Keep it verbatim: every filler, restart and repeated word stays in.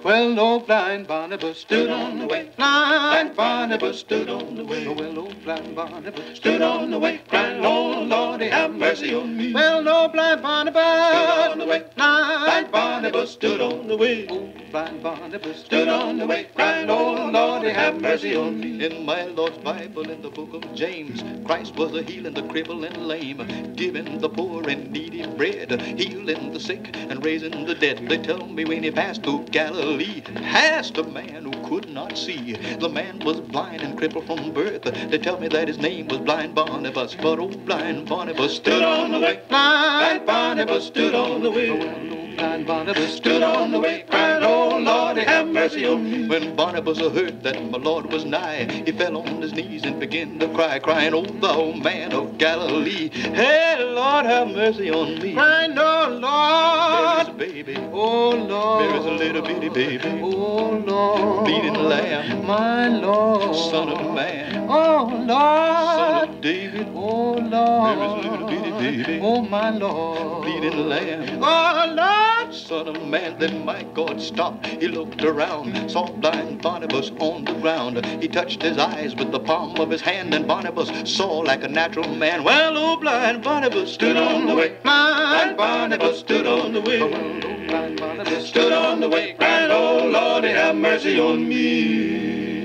Well, old blind Barnabas stood on the way. Blind Barnabas stood on the way. Well, old blind Barnabas stood on the way, crying, oh, Lordy, have mercy on me. Well, old blind Barnabas stood on the way. Blind Barnabas stood on the way. Old blind Barnabas stood on the way, crying, oh, Lordy, have mercy on me. In my Lord's Bible, in the book of James, Christ was a healing the crippled and lame, giving the poor and needy bread, healing the sick and raising the dead. They tell me when he passed through Galilee, passed a man who could not see. The man was blind and crippled from birth. They tell me that his name was Blind Barnabas, but old blind Barnabas stood on the way. Blind Barnabas stood on the way. Blind Barnabas stood on the way, crying, oh, Lord, have mercy on me. When Barnabas heard that my Lord was nigh, he fell on his knees and began to cry, crying, oh, thou man of Galilee, hey, Lord, have mercy on me. Crying, oh, Lord, there is a baby, oh, Lord, there is a little bitty baby, oh, Lord, bleeding lamb, my Lord, Son of Man, oh, Lord, Son of David, oh, Lord, there is a little bitty baby, oh, my Lord, bleeding lamb, oh, Lord, Son of Man. Then my God stopped. He looked around, saw blind Barnabas on the ground. He touched his eyes with the palm of his hand, and Barnabas saw like a natural man. Well, oh, blind Barnabas stood on the way. Blind Barnabas stood on the way. Well, oh, blind Barnabas stood on the way, crying, oh, Lord, have mercy on me.